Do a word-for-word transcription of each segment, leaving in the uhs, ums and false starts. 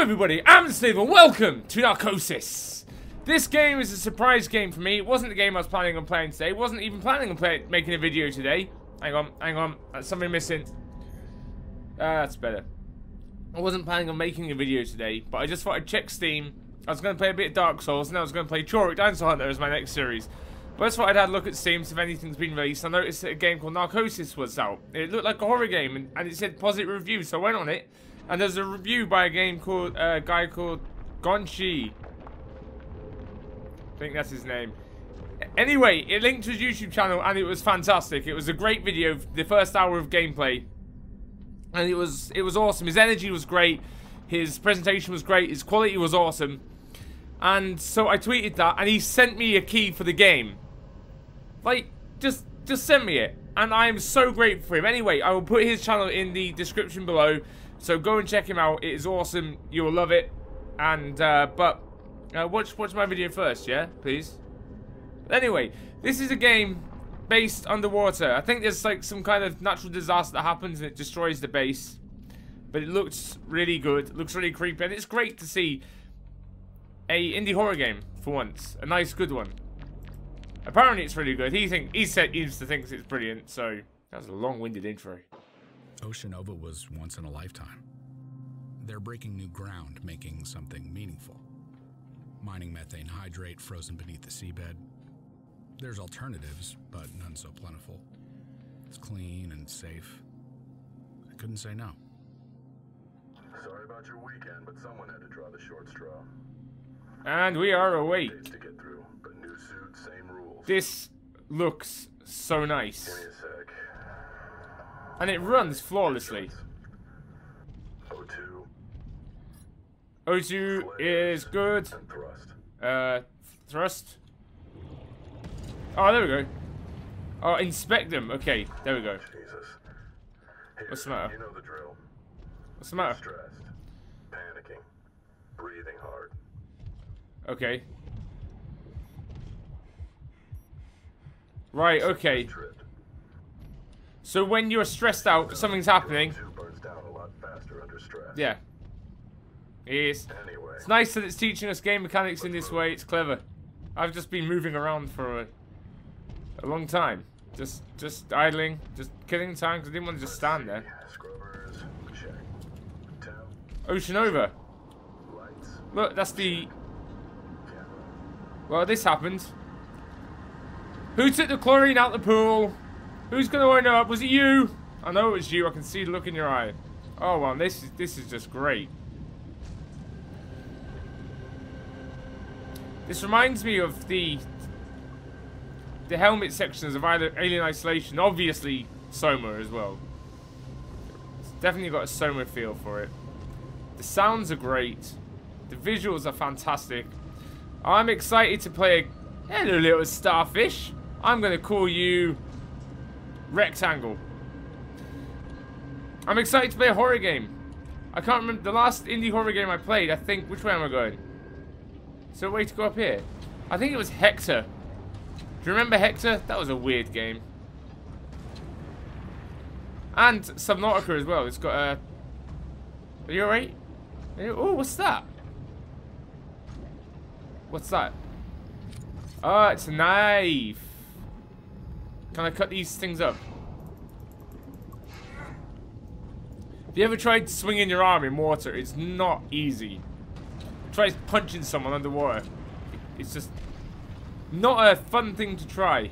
everybody, I'm Steve and welcome to Narcosis. This game is a surprise game for me. It wasn't the game I was planning on playing today. It wasn't even planning on play making a video today. Hang on, hang on, that's something missing. Ah, uh, that's better. I wasn't planning on making a video today, but I just thought I'd check Steam. I was going to play a bit of Dark Souls, and then I was going to play Choric Dinosaur Hunter as my next series. But I just thought I'd had a look at Steam, see if anything's been released. I noticed that a game called Narcosis was out. It looked like a horror game, and, and it said positive review, so I went on it. And there's a review by a game called, uh, a guy called Goncy. I think that's his name. Anyway, it linked to his YouTube channel, and it was fantastic. It was a great video, the first hour of gameplay. And it was, it was awesome. His energy was great. His presentation was great. His quality was awesome. And so I tweeted that, and he sent me a key for the game. Like, just, just send me it. And I am so grateful for him. Anyway, I will put his channel in the description below. So go and check him out. It is awesome. You will love it. And, uh, but, uh, watch, watch my video first, yeah? Please. But anyway, this is a game based underwater. I think there's, like, some kind of natural disaster that happens and it destroys the base. But it looks really good. It looks really creepy. And it's great to see a indie horror game, for once. A nice, good one. Apparently it's really good. He think he said he used to think it's brilliant, so that was a long-winded intro. Oceanova was once in a lifetime. They're breaking new ground, making something meaningful. Mining methane hydrate frozen beneath the seabed. There's alternatives, but none so plentiful. It's clean and safe. I couldn't say no. Sorry about your weekend, but someone had to draw the short straw. And we are awake. Days to get through, but new suit, same rules. This looks so nice. Give me a sec. And it runs flawlessly. O two. O two is good. And thrust. Uh, thrust. Oh, there we go. Oh, inspect them. Okay, there we go. Jesus. Here, What's the matter? You know the drill. What's the matter? Stressed. Panicking. Breathing hard. Okay. Right, okay. Tripped. So when you're stressed out, something's happening. Two burns down a lot faster under stress. Yeah. It is. Anyway. It's nice that it's teaching us game mechanics in this way. It's clever. I've just been moving around for a, a long time. Just just idling. Just killing time because I didn't want to just stand there. Scrubbers. Check. Tell. Oceanova. Lights. Look, that's the... Camera. Well, this happened. Who took the chlorine out the pool? Who's gonna wind up? Was it you? I know it was you. I can see the look in your eye. Oh well, this is this is just great. This reminds me of the the helmet sections of either Alien Isolation. Obviously, Soma as well. It's definitely got a Soma feel for it. The sounds are great. The visuals are fantastic. I'm excited to play a hello little starfish. I'm gonna call you Rectangle. I'm excited to play a horror game. I can't remember the last indie horror game I played. I think, which way am I going? Is there a way to go up here? I think it was Hector. Do you remember Hector? That was a weird game. And Subnautica as well. It's got a... Are you alright? Oh, what's that? What's that? Oh, it's a knife. Can I cut these things up? Have you ever tried swinging your arm in water? It's not easy. Try punching someone underwater. It's just not a fun thing to try.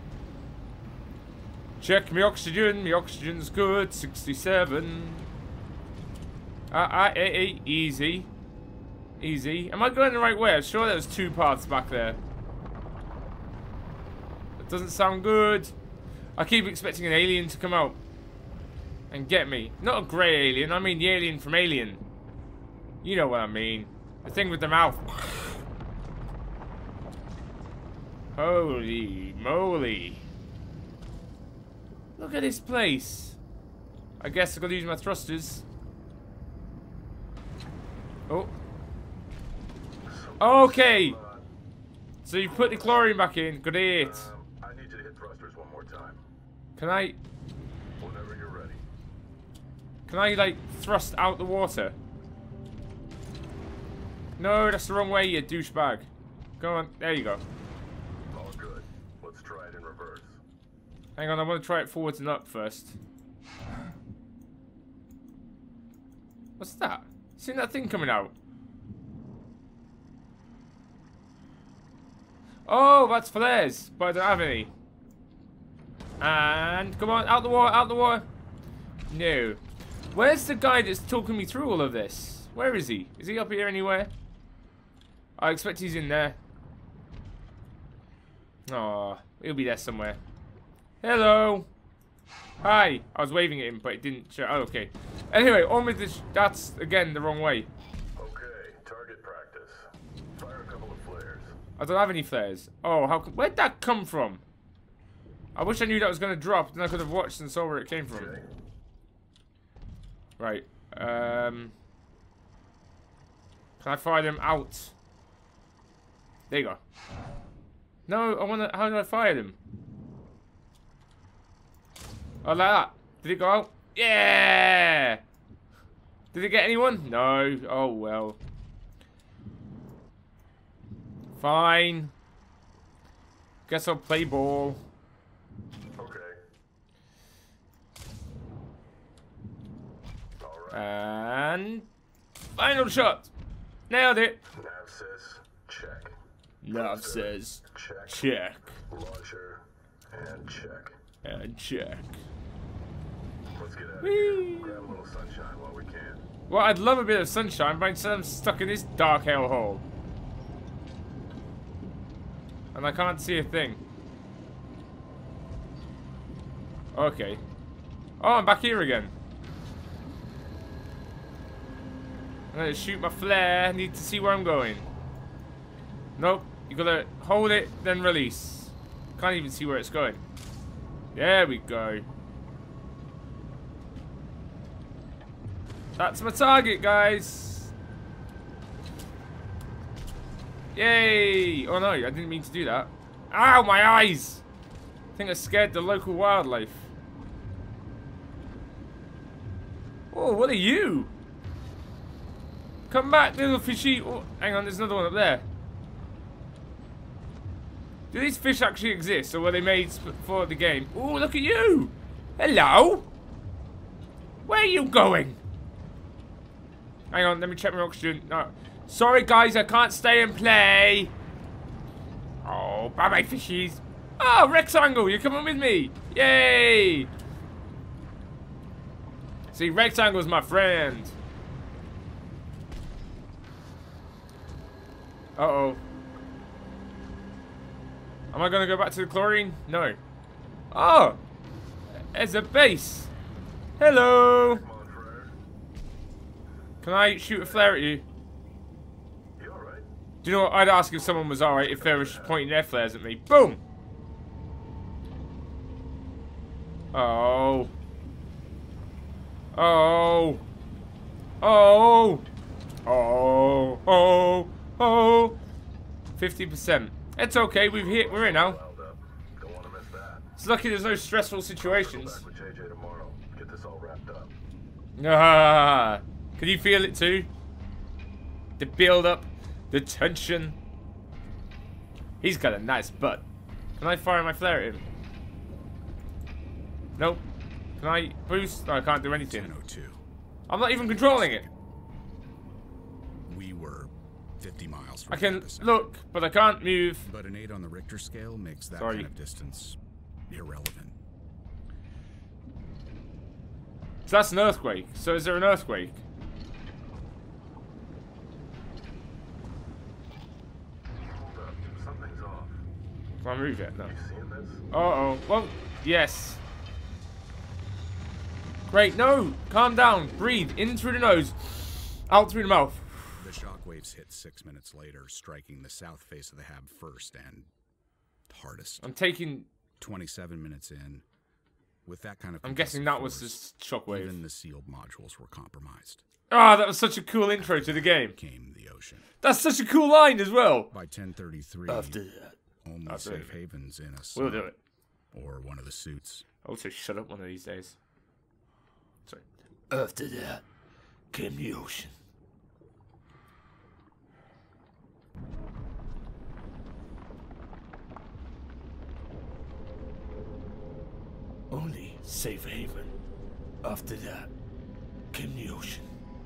Check me oxygen. My oxygen's good. sixty-seven. Ah, uh, uh, eh, eh, easy. Easy. Am I going the right way? I'm sure there was two paths back there. Doesn't sound good. I keep expecting an alien to come out and get me. Not a grey alien, I mean the alien from Alien. You know what I mean. The thing with the mouth. Holy moly. Look at this place. I guess I've got to use my thrusters. Oh. Okay. So you put the chlorine back in. Good it. Can I... Whenever you're ready. Can I, like, thrust out the water? No, that's the wrong way, you douchebag. Go on. There you go. All good. Let's try it in reverse. Hang on, I want to try it forwards and up first. What's that? Seen that thing coming out? Oh, that's flares, but I don't have any. And come on, out the water, out the water. No. Where's the guy that's talking me through all of this? Where is he? Is he up here anywhere? I expect he's in there. Oh, he'll be there somewhere. Hello. Hi. I was waving at him, but it didn't show. Oh, okay. Anyway, on with this. That's, again, the wrong way. Okay, target practice. Fire a couple of flares. I don't have any flares. Oh, how? Where'd that come from? I wish I knew that was going to drop, then I could have watched and saw where it came from. Okay. Right. Um. Can I fire them out? There you go. No, I want to. How do I fire them? Oh, like that. Did it go out? Yeah! Did it get anyone? No. Oh, well. Fine. Guess I'll play ball. Okay. All right. And... final shot. Nailed it. Nav says check. Nav says Check. check. Launcher and check. And check. Let's get out of Whee! here. Grab a little sunshine while we can. Well, I'd love a bit of sunshine, but instead I'm stuck in this dark hellhole. And I can't see a thing. Okay. Oh, I'm back here again. I'm gonna shoot my flare. Need to see where I'm going. Nope. You gotta hold it, then release. Can't even see where it's going. There we go. That's my target, guys. Yay! Oh no, I didn't mean to do that. Ow, my eyes! I think I scared the local wildlife. Oh, what are you? Come back, little fishy. Oh, hang on, there's another one up there. Do these fish actually exist, or were they made for the game? Oh, look at you! Hello? Where are you going? Hang on, let me check my oxygen. No. Sorry, guys, I can't stay and play. Oh, bye-bye, fishies. Oh, Rectangle, you're coming with me. Yay! See, Rectangle's my friend. Uh-oh. Am I going to go back to the chlorine? No. Oh! There's a base. Hello! Can I shoot a flare at you? You alright? Do you know what? I'd ask if someone was alright if they were pointing their flares at me. Boom! Oh. Oh. Oh. Oh. Oh. Oh. fifty percent. It's okay, we've hit, we're in now. Don't want to miss that. It's lucky there's no stressful situations. Back with J J tomorrow. Get this all wrapped up. Ah. Can you feel it too? The build up, the tension. He's got a nice butt. Can I fire my flare at him? Nope. Can I boost? No, I can't do anything. ten oh two. I'm not even controlling it. We were fifty miles from I can the epicenter. look, but I can't move. But an eight on the Richter scale makes that Sorry. kind of distance irrelevant. So that's an earthquake. So is there an earthquake? Hold up. Something's off. Can I move it? No. You seeing this? Uh-oh. Well, yes. Great. No. Calm down. Breathe. In through the nose. Out through the mouth. The shockwaves hit six minutes later, striking the south face of the hab first and hardest. I'm taking... twenty-seven minutes in, with that kind of I'm guessing that was force, the shockwave. even the sealed modules were compromised. Ah, oh, that was such a cool intro to the game. Came the ocean. That's such a cool line as well. By ten thirty-three, After that. only After safe that. havens in a We'll suit do it. or one of the suits. Also, shut up one of these days. Sorry. After that came the ocean. Only safe haven. After that, came the ocean.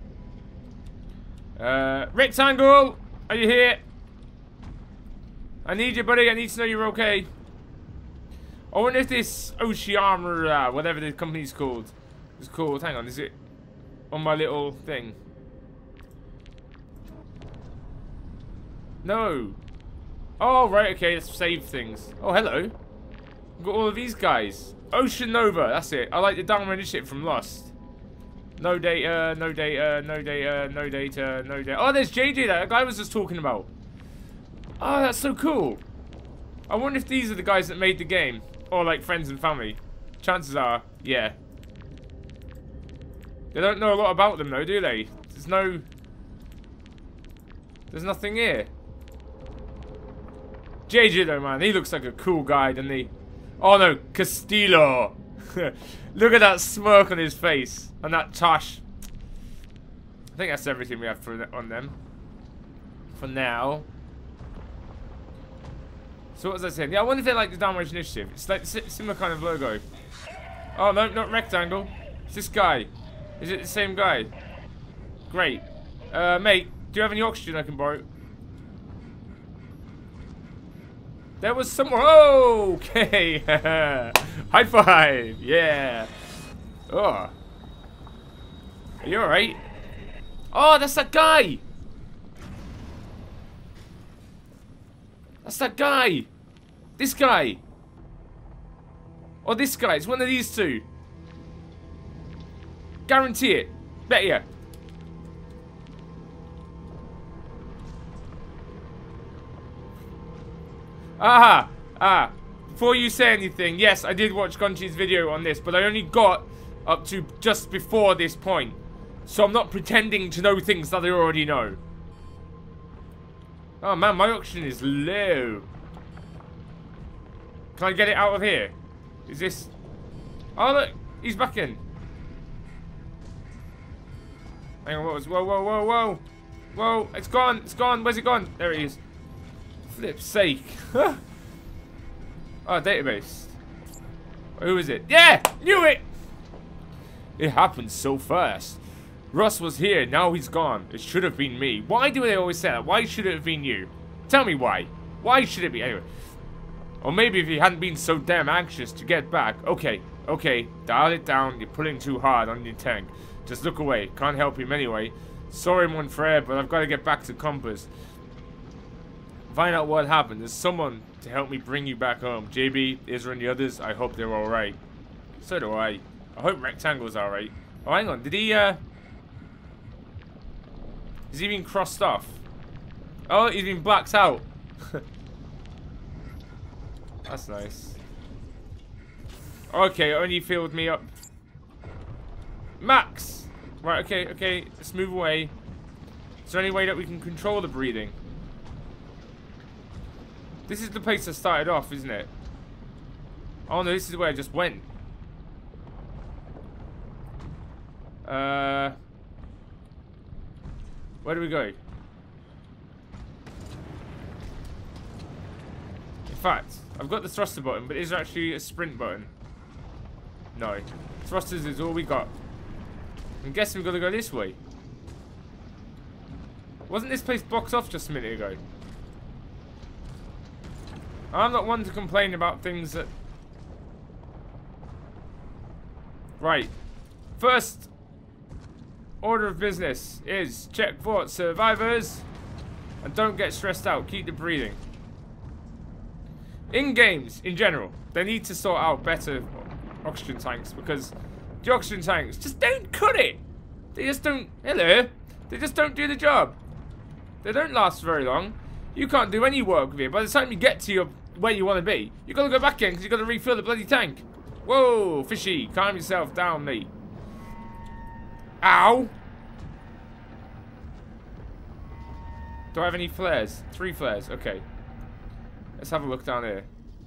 Uh, Rectangle! Are you here? I need you, buddy. I need to know you're okay. I wonder if this Oceana, uh, whatever the company's called, is called. Hang on, is it on my little thing? No. Oh, right, okay, let's save things. Oh, hello. We've got all of these guys. Ocean Nova, that's it. I like the download shit from Lost. No data, no data, no data, no data, no data. Oh, there's J J, that guy was just talking about. Oh, that's so cool. I wonder if these are the guys that made the game. Or like friends and family. Chances are, yeah. They don't know a lot about them though, do they? There's no... There's nothing here. J J though, man, he looks like a cool guy, doesn't he? Oh no, Castillo. Look at that smirk on his face. And that Tosh. I think that's everything we have for on them. For now. So what was I saying? Yeah, I wonder if they like the Downrange Initiative. It's like similar kind of logo. Oh no, not Rectangle. It's this guy. Is it the same guy? Great. Uh, mate, do you have any oxygen I can borrow? There was someone. Oh, okay. High five. Yeah. Oh. Are you alright? Oh, that's that guy. That's that guy. This guy. Or this guy. It's one of these two. Guarantee it. Bet ya. Aha. Ah. Before you say anything, yes, I did watch Goncy's video on this, but I only got up to just before this point. So I'm not pretending to know things that I already know. Oh man, my oxygen is low. Can I get it out of here? Is this... Oh look, he's back in. Hang on, what was... Whoa, whoa, whoa, whoa. Whoa, it's gone, it's gone. Where's it gone? There it is. Flip's sake. Oh, database. Who is it? Yeah! Knew it! It happened so fast. Russ was here, now he's gone. It should have been me. Why do they always say that? Why should it have been you? Tell me why. Why should it be? Anyway. Or maybe if he hadn't been so damn anxious to get back. Okay, okay, dial it down. You're pulling too hard on your tank. Just look away. Can't help him anyway. Sorry, mon frere, but I've got to get back to Compass. Find out what happened. There's someone to help me bring you back home. J B, Isra, and the others, I hope they're alright. So do I. I hope Rectangle's alright. Oh, hang on. Did he, uh... Has he been crossed off? Oh, he's been blacked out. That's nice. Okay, only filled me up. Max! Right, okay, okay. Let's move away. Is there any way that we can control the breathing? This is the place that started off, isn't it? Oh no, this is where I just went. Uh... Where do we go? In fact, I've got the thruster button, but is there actually a sprint button? No. Thrusters is all we got. I'm guessing we've got to go this way. Wasn't this place blocked off just a minute ago? I'm not one to complain about things that... Right. First order of business is check for survivors and don't get stressed out. Keep the breathing. In games, in general, they need to sort out better oxygen tanks because the oxygen tanks just don't cut it. They just don't... Hello. They just don't do the job. They don't last very long. You can't do any work with it. By the time you get to your where you want to be, you've got to go back in because you've got to refill the bloody tank. Whoa, fishy. Calm yourself down, mate. Ow. Do I have any flares? Three flares. Okay. Let's have a look down here.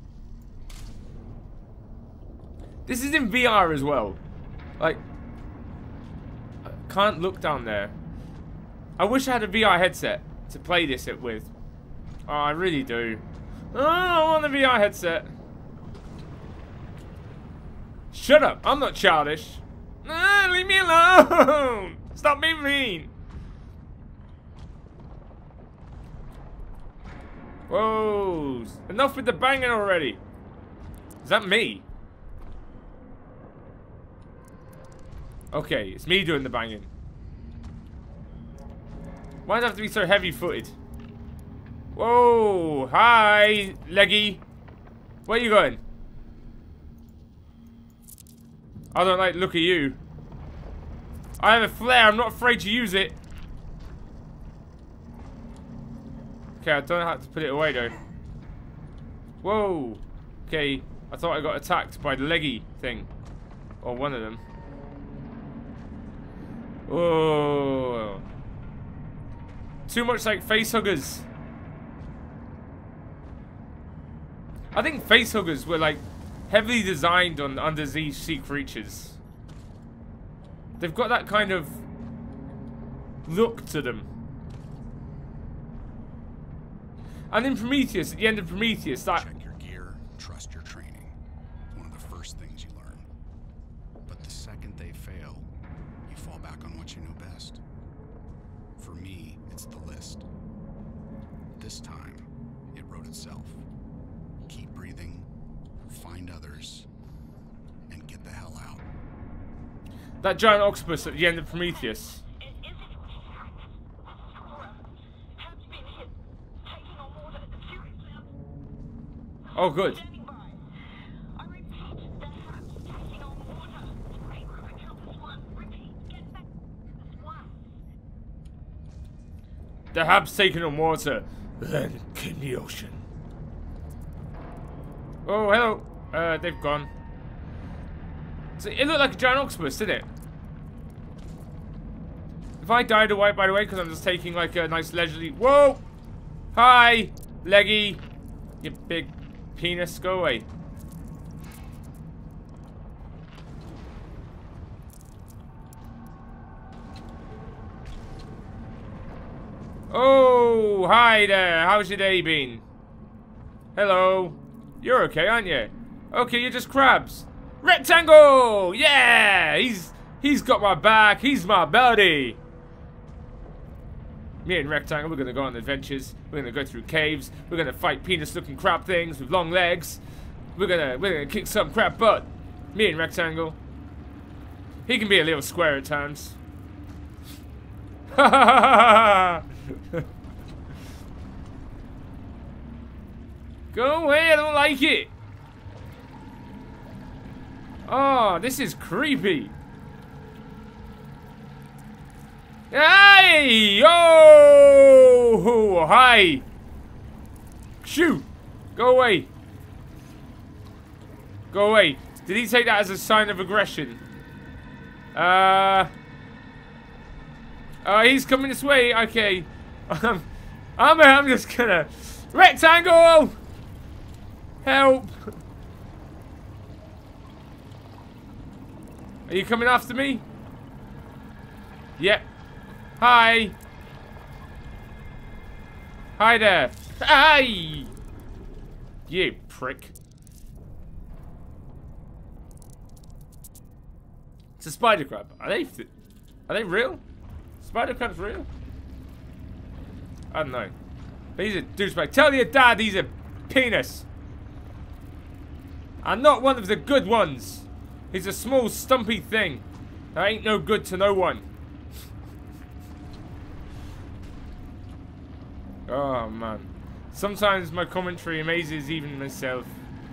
This is in V R as well. Like, I can't look down there. I wish I had a V R headset to play this with. Oh, I really do. Oh, I want a V R headset. Shut up. I'm not childish. Ah, leave me alone. Stop being mean. Whoa. Enough with the banging already. Is that me? Okay, it's me doing the banging. Why does it have to be so heavy-footed? Whoa. Hi, leggy. Where you going? I don't like the look at you. I have a flare. I'm not afraid to use it. Okay, I don't know how to put it away though. Whoa. Okay, I thought I got attacked by the leggy thing. Or one of them. Whoa. Too much like face huggers. I think face huggers were like heavily designed on undersea sea creatures. They've got that kind of look to them. And in Prometheus, at the end of Prometheus, that... Check your gear, trust your training. One of the first things you learn. But the second they fail, you fall back on what you know best. For me, it's the list. This time, it wrote itself. Keep breathing, find others, and get the hell out. That giant octopus at the end of Prometheus. Oh, good. The hab's taken on water, then came the ocean. Oh, hello. Uh, they've gone. So it looked like a giant octopus, didn't it? If I died away, by the way, because I'm just taking like a nice leisurely... Whoa! Hi, leggy. You big penis, go away. Oh, hi there. How's your day been? Hello. You're okay, aren't you? Okay, you're just crabs. Rectangle! Yeah! He's he's got my back. He's my buddy. Me and Rectangle, we're gonna go on adventures. We're gonna go through caves. We're gonna fight penis-looking crab things with long legs. We're gonna we're gonna kick some crab butt. Me and Rectangle. He can be a little square at times. Ha ha ha ha! Go away! I don't like it. Oh, this is creepy. Hey! Oh! Hi! Shoo! Go away! Go away. Did he take that as a sign of aggression? Uh... Uh, he's coming this way. Okay. Um, I'm, I'm just gonna... Rectangle! Help! Are you coming after me? Yep. Hi. Hi there. Hi! You prick. It's a spider crab. Are they... Are they real? Spider crab's real? I don't know. But he's a douchebag. Tell your dad he's a penis. I'm not one of the good ones. He's a small, stumpy thing. That ain't no good to no one. Oh, man. Sometimes my commentary amazes even myself.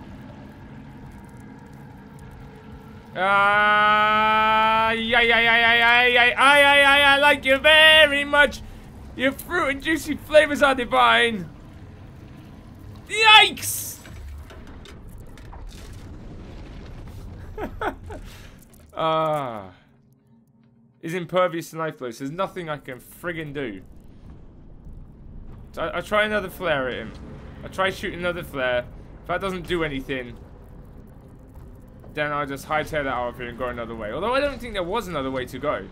Ah, yeah, yeah, yeah, yeah, yeah, yeah, I, I, I, I like you very much. Your fruit and juicy flavors are divine. Yikes! Ah. He's impervious to knife blows. There's nothing I can friggin' do. So I, I try another flare at him. I try shooting another flare. If that doesn't do anything, then I'll just hightail that out of here and go another way. Although I don't think there was another way to go.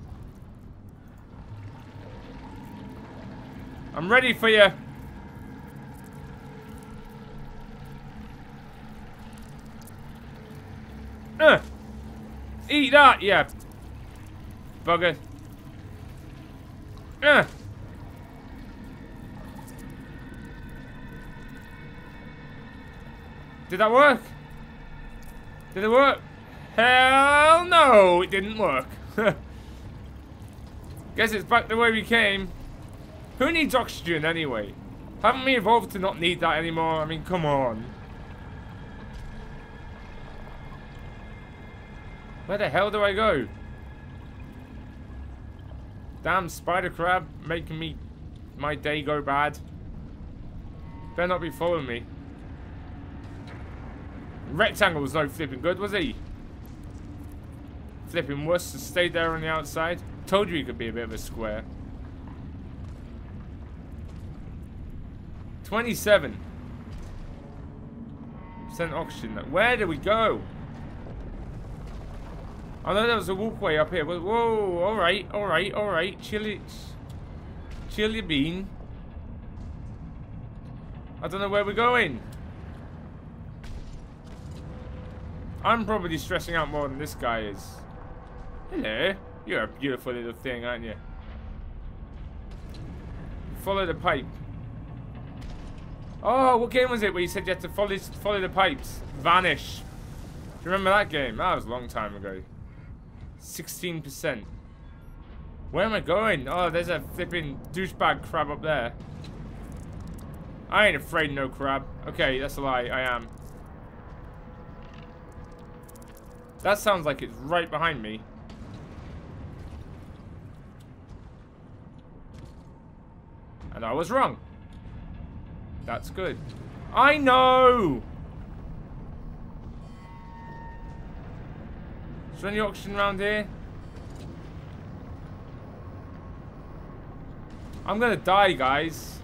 I'm ready for you. Uh, Eat that, yeah. Bugger. Uh. Did that work? Did it work? Hell no, it didn't work. Guess it's back the way we came. Who needs oxygen anyway? Haven't we evolved to not need that anymore? I mean, come on. Where the hell do I go? Damn spider crab making me my day go bad. Better not be following me. Rectangle was no flipping good, was he? Flipping worse to stay there on the outside. Told you he could be a bit of a square. twenty-seven percent oxygen. Where did we go? I know there was a walkway up here. Whoa, alright, alright, alright. Chill it. Chill your bean. I don't know where we're going. I'm probably stressing out more than this guy is. Hello. You're a beautiful little thing, aren't you? Follow the pipe. Oh, what game was it where you said you had to follow, follow the pipes? Vanish. Do you remember that game? That was a long time ago. sixteen percent. Where am I going? Oh, there's a flipping douchebag crab up there. I ain't afraid no crab. Okay, that's a lie. I am. That sounds like it's right behind me. And I was wrong. That's good. I know! Is there any oxygen around here? I'm gonna die, guys.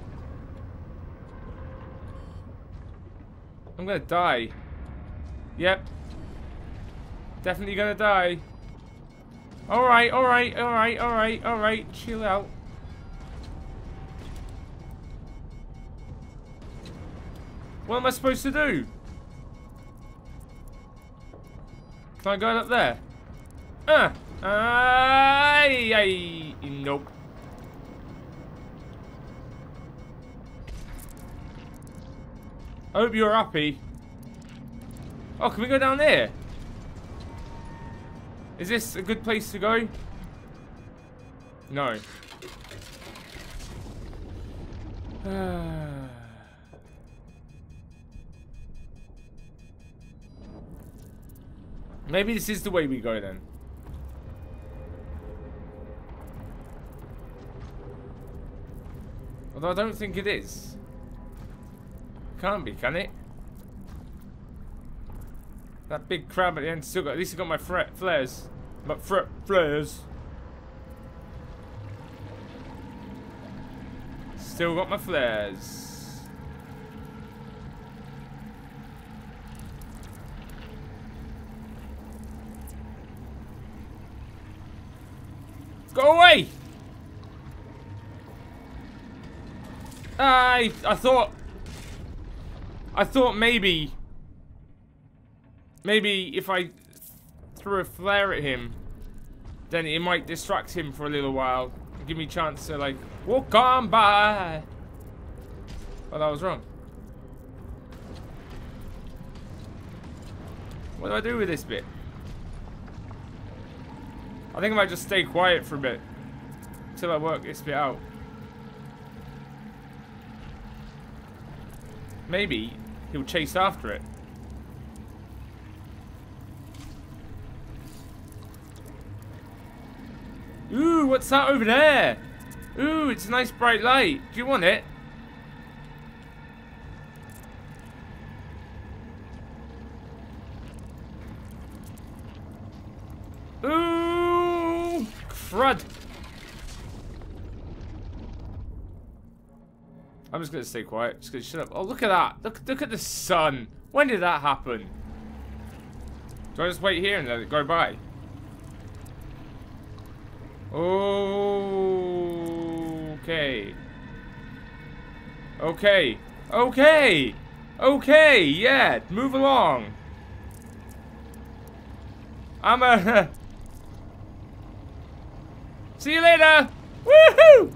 I'm gonna die. Yep. Definitely gonna die. Alright, alright, alright, alright, alright. Chill out. What am I supposed to do? Can I go up there? Ah! Uh, aye, aye. Nope. I hope you're happy. Oh, can we go down there? Is this a good place to go? No. Maybe this is the way we go then. Although I don't think it is. Can't be, can it? That big crab at the end still got, at least I got my fret flares. My fret flares. Still got my flares. Go away! I I thought I thought maybe maybe if I threw a flare at him, then it might distract him for a little while and give me a chance to like walk on by. But I was wrong. What do I do with this bit? I think I might just stay quiet for a bit until I work this bit out. Maybe he'll chase after it. Ooh, what's that over there? Ooh, it's a nice bright light. Do you want it? Ooh, crud. I'm just gonna stay quiet. Just gonna shut up. Oh, look at that. Look, look at the sun. When did that happen? Do I just wait here and let it go by? Okay. Okay. Okay. Okay. Yeah. Move along. I'm a... See you later! Woohoo!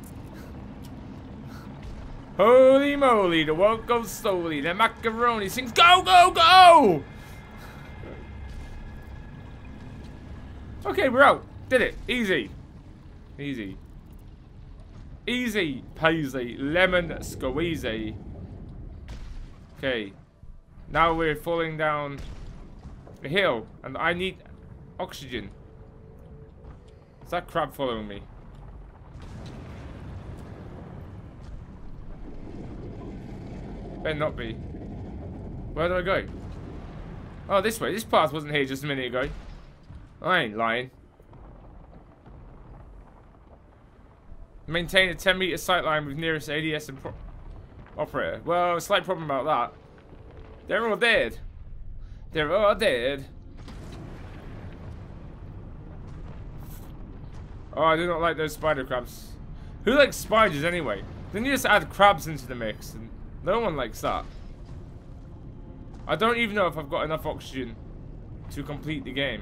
Holy moly, the world goes slowly. The macaroni sings, go, go, go! Okay, we're out. Did it. Easy. Easy. Easy peasy. Lemon squeezy. Okay. Now we're falling down a hill. And I need oxygen. Is that crab following me? Better not be. Where do I go? Oh, this way. This path wasn't here just a minute ago. I ain't lying. Maintain a ten meter sight line with nearest A D S and pro operator. Well, a slight problem about that. They're all dead. They're all dead. Oh, I do not like those spider crabs. Who likes spiders anyway? Then you just add crabs into the mix, and no one likes that. I don't even know if I've got enough oxygen to complete the game.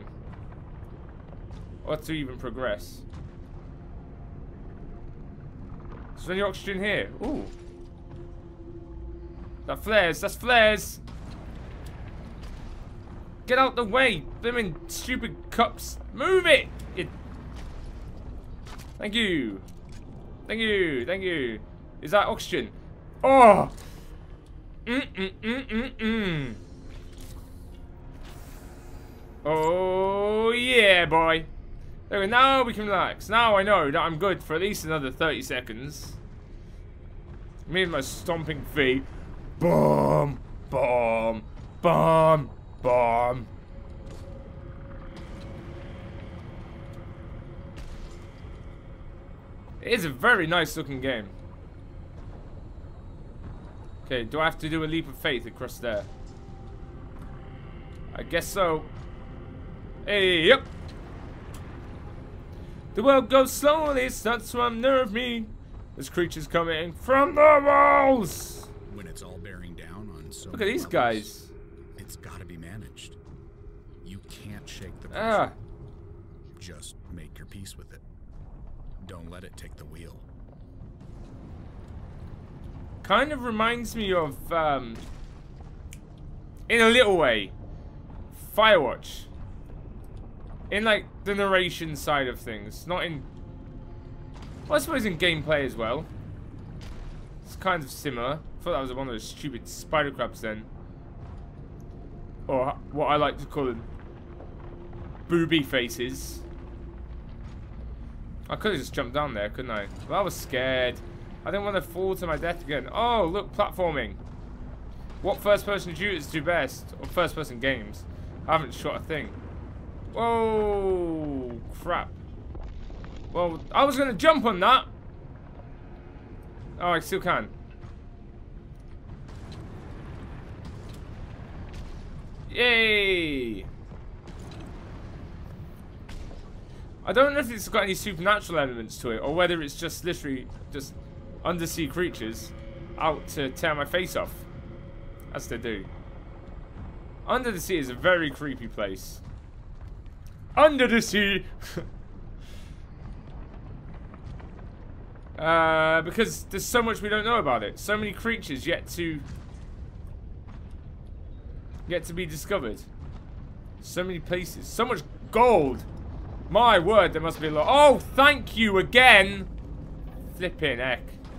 Or to even progress. Is there any oxygen here? Ooh. That flares, that's flares! Get out the way! Blimmin' stupid cups. Move it! It. Thank you. Thank you, thank you. Is that oxygen? Oh! Mm mm mm mm mm. Oh yeah, boy. There we go. Now we can relax. Now I know that I'm good for at least another thirty seconds. Me and my stomping feet. Boom, boom, boom, boom. It is a very nice looking game. Okay, do I have to do a leap of faith across there? I guess so. Hey, yep. The world goes slowly, it starts to unnerve me. There's creatures coming from the walls. When it's all bearing down on so Look at these levels, guys. It's got to be managed. You can't shake the pressure. Ah. Just make your peace with it. Don't let it take the wheel. Kind of reminds me of, um, in a little way, Firewatch. In, like, the narration side of things. Not in... Well, I suppose in gameplay as well. It's kind of similar. I thought that was one of those stupid spider crabs then. Or what I like to call them. Booby faces. I could have just jumped down there, couldn't I? Well, I was scared. I didn't want to fall to my death again. Oh, look, platforming. What first-person shooters do best? Or first-person games? I haven't shot a thing. Whoa, crap. Well, I was going to jump on that. Oh, I still can. Yay. I don't know if it's got any supernatural elements to it, or whether it's just literally just undersea creatures out to tear my face off. As they do. Under the sea is a very creepy place. Under the sea! uh, because there's so much we don't know about it. So many creatures yet to... Yet to be discovered. So many places. So much gold! My word, there must be a lot. Oh, thank you again! Flipping heck.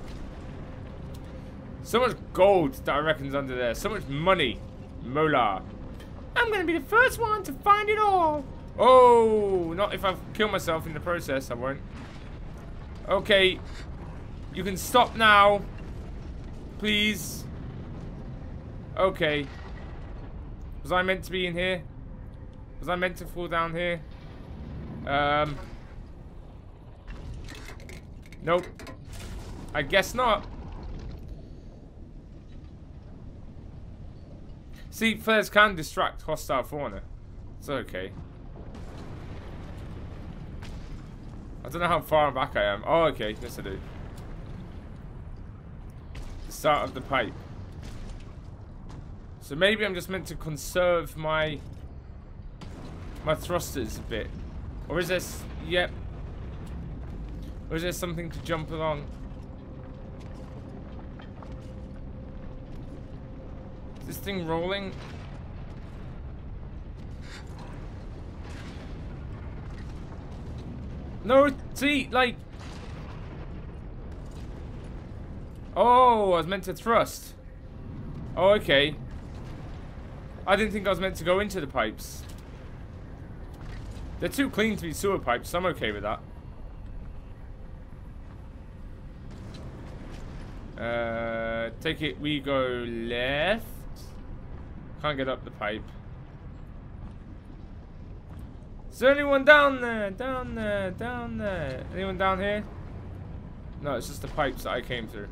So much gold that I reckon's under there. So much money. Mola. I'm gonna be the first one to find it all. Oh, not if I kill myself in the process, I won't. Okay. You can stop now. Please. Okay. Was I meant to be in here? Was I meant to fall down here? Um. Nope. I guess not. See, flares can distract hostile fauna. It's okay. I don't know how far back I am. Oh, okay. Yes, I do. The start of the pipe. So maybe I'm just meant to conserve my my thrusters a bit. Or is this... Yep. Or is there something to jump along? Is this thing rolling? No, see, like... Oh, I was meant to thrust. Oh, okay. I didn't think I was meant to go into the pipes. They're too clean to be sewer pipes, so I'm okay with that. Uh, take it, we go left. Can't get up the pipe. Is there anyone down there? Down there, down there. Anyone down here? No, it's just the pipes that I came through.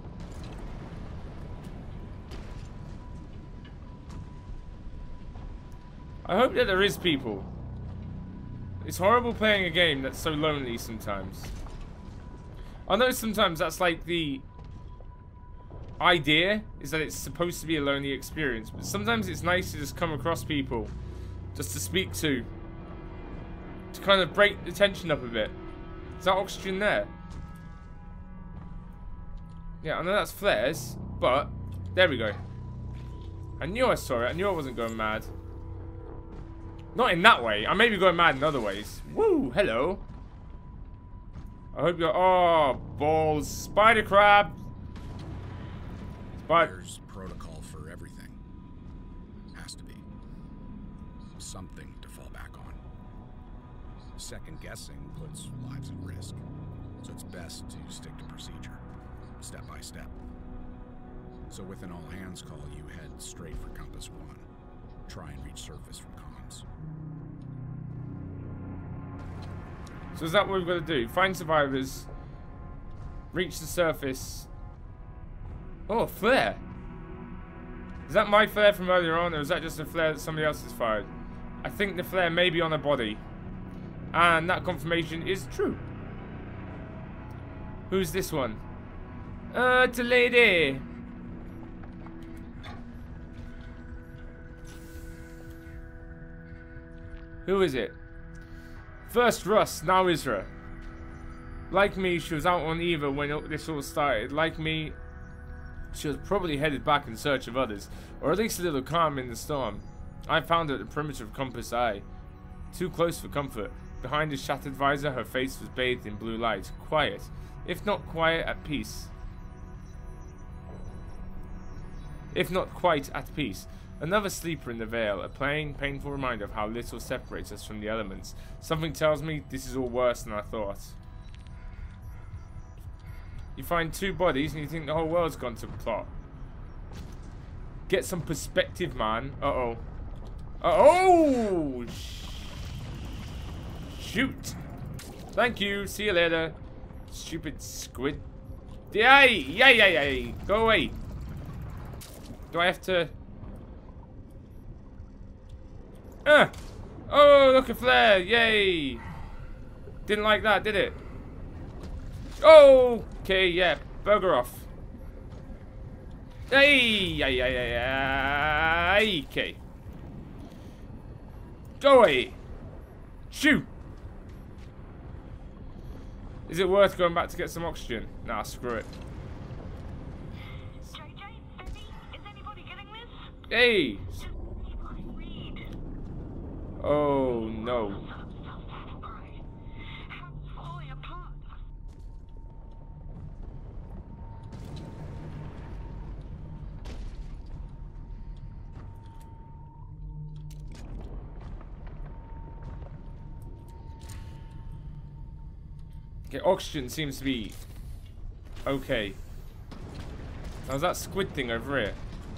I hope that there is people. It's horrible playing a game that's so lonely sometimes. I know sometimes that's like the idea, is that it's supposed to be a lonely experience, but sometimes it's nice to just come across people just to speak to, to kind of break the tension up a bit. Is that oxygen there? Yeah, I know that's flares, but there we go. I knew I saw it. I knew I wasn't going mad. Not in that way. I may be going mad in other ways. Woo! Hello. I hope you're... Oh, balls. Spider crab. Spider. There's protocol for everything. Has to be. Something to fall back on. Second guessing puts lives at risk. So it's best to stick to procedure. Step by step. So with an all-hands call, you head straight for Compass One. Try and reach surface from comms. So is that what we've got to do? Find survivors. Reach the surface. Oh, flare. Is that my flare from earlier on, or is that just a flare that somebody else has fired? I think the flare may be on a body. And that confirmation is true. Who's this one? Uh, it's a lady. Who is it? First Russ, now Isra. Like me, she was out on Eva when this all started. Like me, she was probably headed back in search of others, or at least a little calm in the storm. I found her at the perimeter of Compass Eye. Too close for comfort. Behind a shattered visor, her face was bathed in blue light. Quiet. If not quiet, at peace. If not quite at peace. Another sleeper in the Vale, a plain, painful reminder of how little separates us from the elements. Something tells me this is all worse than I thought. You find two bodies and you think the whole world's gone to plot. Get some perspective, man. Uh-oh. Uh-oh! Shoot! Thank you. See you later. Stupid squid. Yay! Yay, yay, yay! Go away. Do I have to... Uh. Oh, look, a flare. Yay. Didn't like that, did it? Oh, okay, yeah. Bugger off. Hey, yeah, yeah, yeah, yeah. Okay. Go away. Shoot. Is it worth going back to get some oxygen? Nah, screw it. J J, Eddie, is anybody getting this? Hey. Oh no. Okay, oxygen seems to be okay. How's that squid thing over here?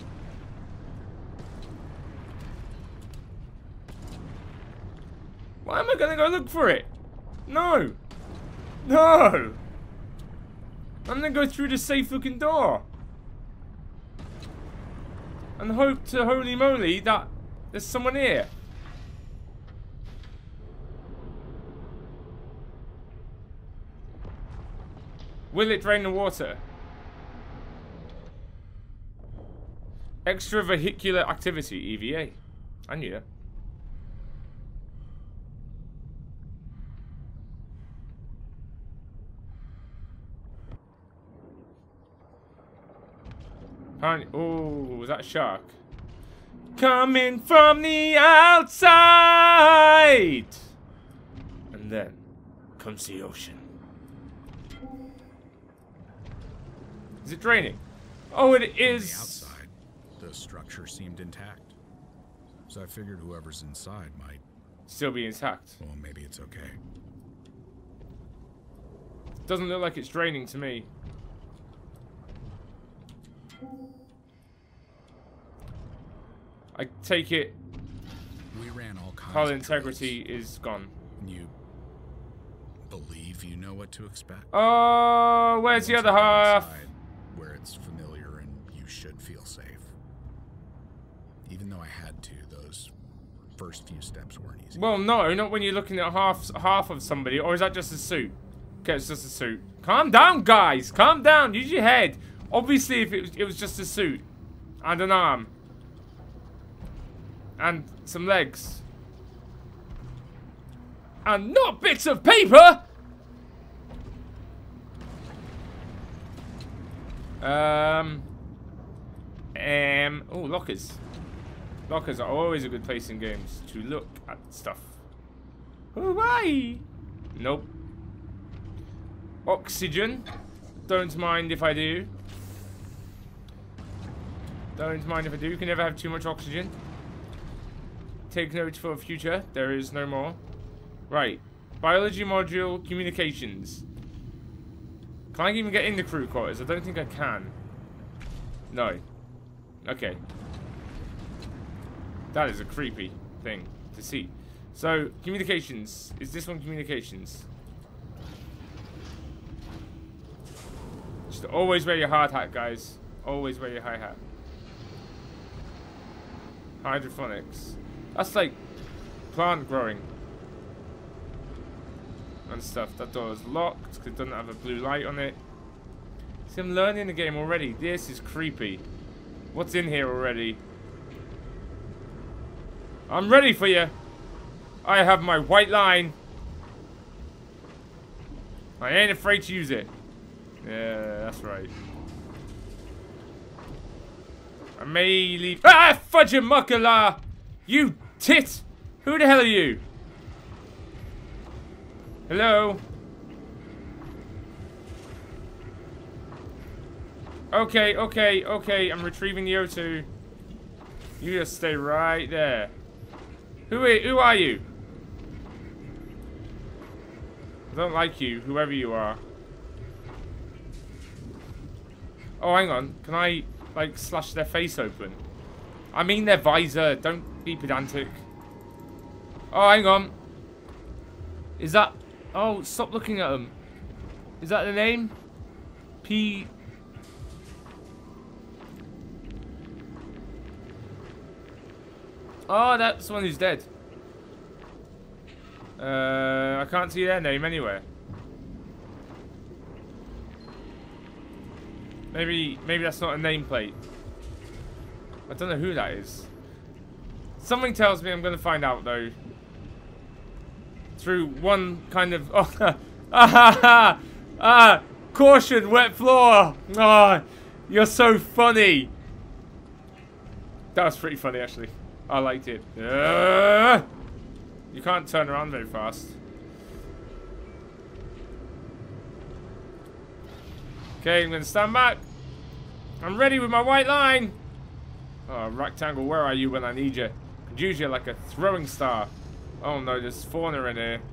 Why am I gonna go look for it? No! No! I'm gonna go through the safe looking door. And hope to holy moly that there's someone here. Will it drain the water? Extravehicular activity, E V A. I knew that. Apparently, oh, was that a shark? Coming from the outside! And then comes the ocean. Is it draining? Oh, it is. On the outside, the structure seemed intact. So I figured whoever's inside might still be intact. Well, maybe it's okay. Doesn't look like it's draining to me. I take it We ran all kinds hull of integrity drills. is gone. You believe you know what to expect? Oh, where's the Once other you're half? outside, where it's familiar and you should feel safe. Even though I had to, those first few steps weren't easy. Well, no, not when you're looking at half half of somebody. Or is that just a suit? Okay, it's just a suit. Calm down, guys. Calm down. Use your head. Obviously, if it was, it was just a suit and an arm and some legs and not bits of paper. Um. Um. Oh, lockers. Lockers are always a good place in games to look at stuff. Oh, bye. Nope. Oxygen. Don't mind if I do. Don't mind if I do. You can never have too much oxygen. Take note for future. There is no more. Right. Biology module, communications. Can I even get in the crew quarters? I don't think I can. No. Okay. That is a creepy thing to see. So, communications. Is this one communications? Just always wear your hard hat, guys. Always wear your high hat. Hydroponics. That's like plant growing and stuff. That door is locked because it doesn't have a blue light on it. See, I'm learning the game already. This is creepy. What's in here already? I'm ready for you. I have my white line. I ain't afraid to use it. Yeah, that's right. I may leave. Ah, fudge-a-muckala! You tit! Who the hell are you? Hello? Okay, okay, okay. I'm retrieving the O two. You just stay right there. Who are, who are you? I don't like you, whoever you are. Oh, hang on. Can I, like, slash their face open? I mean their visor. Don't be pedantic. Oh, hang on. Is that... Oh, stop looking at them. Is that the name? P... Oh, that's the one who's dead. Uh, I can't see their name anywhere. Maybe, maybe that's not a nameplate. I don't know who that is. Something tells me I'm going to find out, though. Through one kind of... Oh, ah, ha, ha, ah, caution, wet floor. Ah, oh, you're so funny. That was pretty funny, actually. I liked it. Uh, you can't turn around very fast. Okay, I'm going to stand back. I'm ready with my white line. Oh, rectangle, where are you when I need you? Could use you like a throwing star. Oh no, there's fauna in here.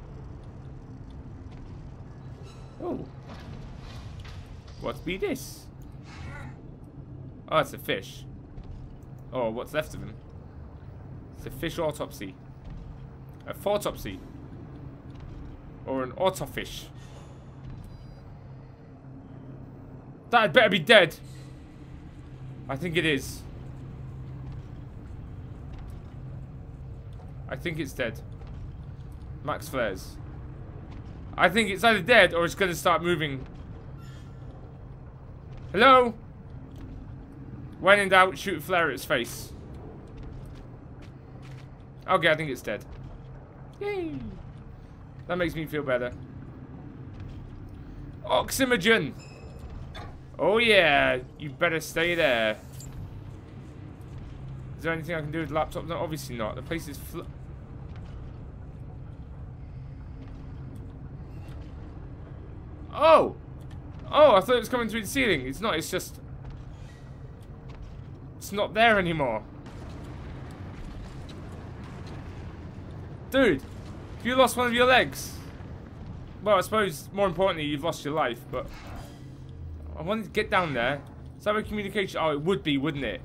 Oh. What be this? Oh, it's a fish. Oh, what's left of him? It's a fish autopsy. A autopsy. Or an autofish. That had better be dead. I think it is. I think it's dead. Max flares. I think it's either dead or it's going to start moving. Hello? When in doubt, shoot a flare at its face. Okay, I think it's dead. Yay. That makes me feel better. Oxymogen. Oh yeah, you better stay there. Is there anything I can do with the laptop? No, obviously not. The place is fl- Oh! Oh, I thought it was coming through the ceiling. It's not, it's just... It's not there anymore. Dude, if you lost one of your legs... Well, I suppose, more importantly, you've lost your life, but... I wanted to get down there. Is that a communication? Oh, it would be, wouldn't it?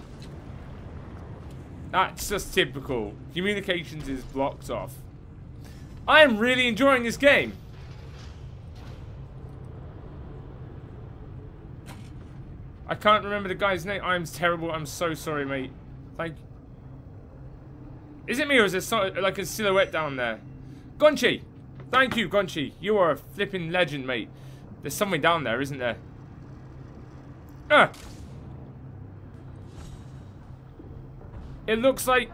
That's just typical. Communications is blocked off. I am really enjoying this game. I can't remember the guy's name. I'm terrible. I'm so sorry, mate. Like, is it me or is there so, like a silhouette down there? Goncy! Thank you, Goncy. You are a flipping legend, mate. There's something down there, isn't there? Ah! It looks like...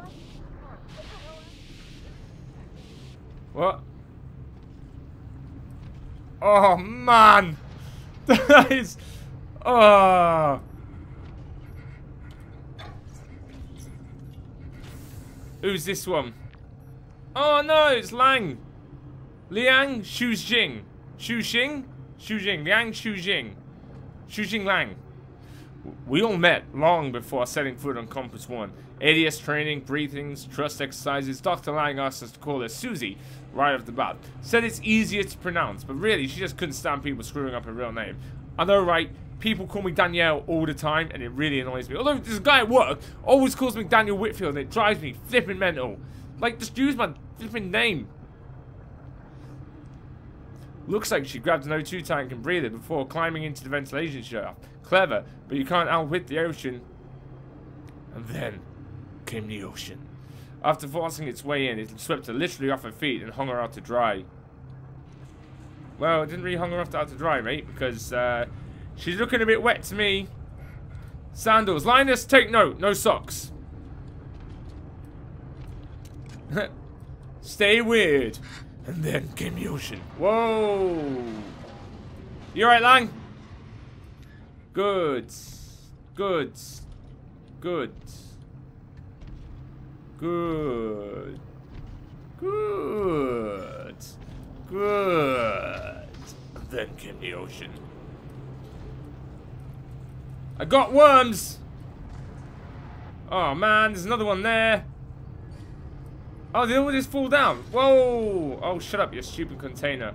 What? Oh, man! That is... Oh! Who's this one? Oh, no, it's Lang! Liang Shujing. Shujing? Shujing. Liang Shujing. Shujing Lang. We all met long before setting foot on Compass One. A D S training, breathings, trust exercises. Doctor Lang asked us to call her Susie right off the bat. Said it's easier to pronounce, but really she just couldn't stand people screwing up her real name. I know, right? People call me Danielle all the time, and it really annoys me. Although this guy at work always calls me Daniel Whitfield, and it drives me flipping mental. Like, just use my flipping name. Looks like she grabbed an O two tank and breathed it before climbing into the ventilation shaft. Clever, but you can't outwit the ocean. And then came the ocean. After forcing its way in, it swept her literally off her feet and hung her out to dry. Well, it didn't really hung her off out to dry, mate, because uh, she's looking a bit wet to me. Sandals. Linus, take note. No socks. Stay weird. And then came the ocean. Whoa. You alright, Lang? Good. Good. Good. Good. Good. Good. And then came the ocean. I got worms. Oh man, there's another one there. Oh, they all just fall down. Whoa. Oh, shut up, you stupid container.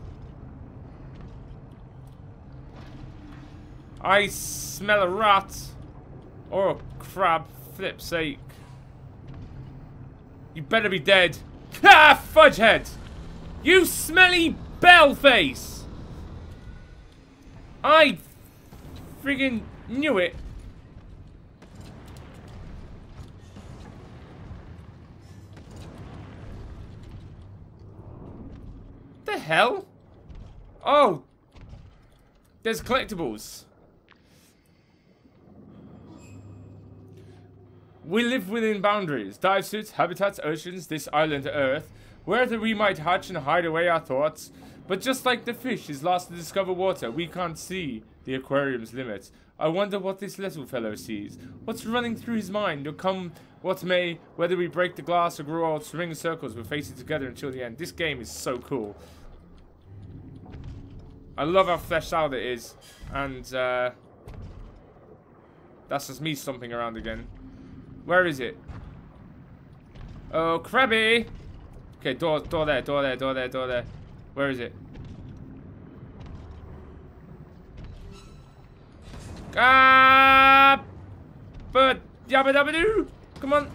I smell a rat. Or a crab. Flip's sake. You better be dead. Ah, fudge head. You smelly bell face. I friggin' knew it. The hell? Oh. There's collectibles. We live within boundaries. Dive suits, habitats, oceans, this island Earth. Wherever we might hatch and hide away our thoughts. But just like the fish is lost to discover water, we can't see the aquarium's limits. I wonder what this little fellow sees. What's running through his mind? Or come what may, whether we break the glass or grow old swing circles, we'll face it together until the end. This game is so cool. I love how fleshed out it is. And, uh... that's just me stomping around again. Where is it? Oh, Krabby! Okay, door, door there, door there, door there, door there. Where is it? Ah! But yabba dabba doo! Come on!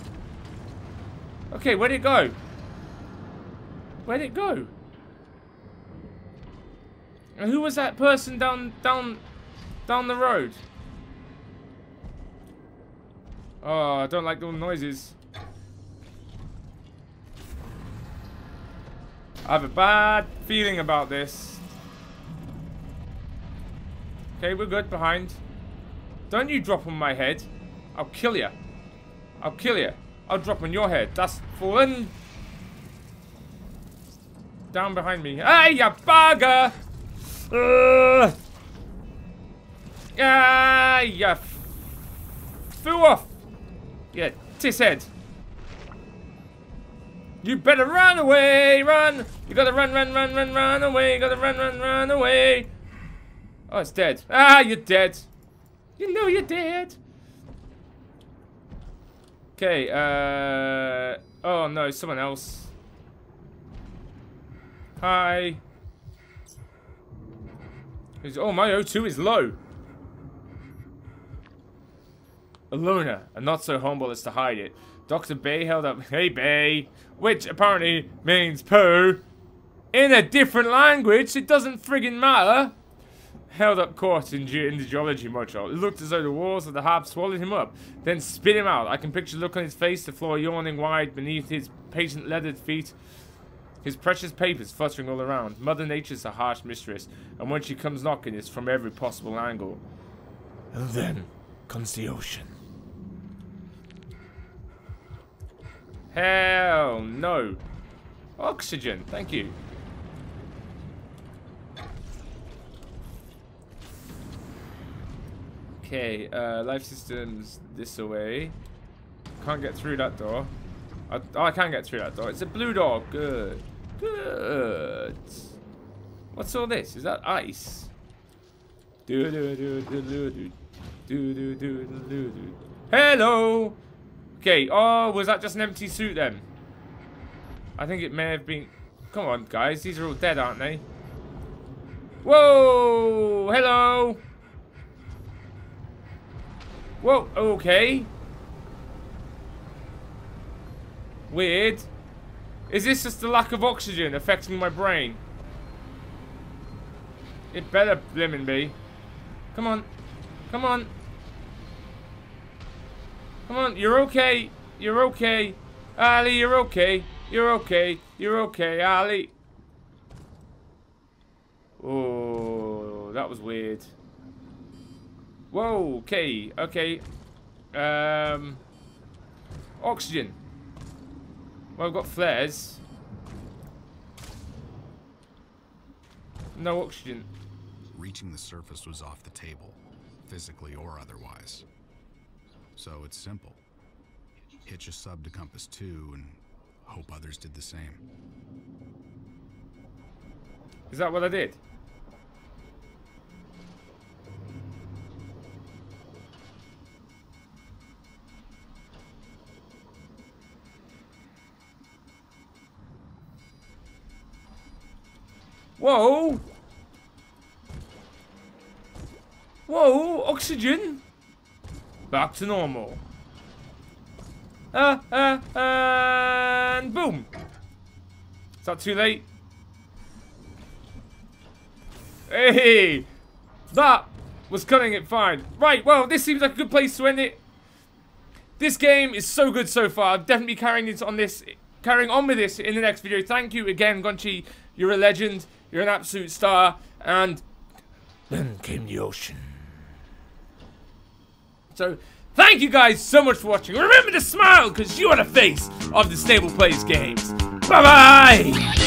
Okay, where'd it go? Where'd it go? And who was that person down, down, down the road? Oh, I don't like all the noises. I have a bad feeling about this. Okay, we're good behind. Don't you drop on my head. I'll kill you. I'll kill you. I'll drop on your head. That's fallen. Down behind me. Hey, you bugger! Uh. Ah, you flew off. Yeah, tiss head. You better run away, run. You gotta run, run, run, run, run away. You gotta run, run, run away. Oh, it's dead. Ah, you're dead. You know you're dead. Okay, uh... oh, no, someone else. Hi. Oh, my O two is low. A loner, and not so humble as to hide it. Doctor Bay held up, hey Bay, which apparently means poo. In a different language, it doesn't friggin' matter. Held up court in, in the geology module. It looked as though the walls of the hab swallowed him up, then spit him out. I can picture the look on his face, the floor yawning wide beneath his patient leathered feet. His precious papers fluttering all around. Mother Nature's a harsh mistress, and when she comes knocking, it's from every possible angle. And then comes the ocean. Hell no. Oxygen, thank you. Okay, uh, life systems this away. Can't get through that door. I, oh, I can get through that door. It's a blue door. Good. Good. What's all this? Is that ice? Do do do do do do do do do do do. Hello. Okay. Oh, was that just an empty suit then? I think it may have been. Come on, guys. These are all dead, aren't they? Whoa. Hello. Whoa. Okay. Weird. Is this just the lack of oxygen affecting my brain? It better blimmin' be. Come on. Come on. Come on. You're okay. You're okay. Ali, you're okay. You're okay. You're okay, Ali. Oh, that was weird. Whoa, okay. Okay. Um. Oxygen. Well, I've got flares. No oxygen. Reaching the surface was off the table, physically or otherwise. So it's simple. Hitch a sub to compass two and hope others did the same. Is that what I did? Whoa! Whoa! Oxygen! Back to normal. Uh, uh, and boom! Is that too late? Hey! That was cutting it fine. Right, well, this seems like a good place to end it. This game is so good so far. I'm definitely carrying it on this, carrying on with this in the next video. Thank you again, Goncy. You're a legend. You're an absolute star. And then came the ocean. So, thank you guys so much for watching. Remember to smile, because you are the face of the Stable Plays games. Bye-bye!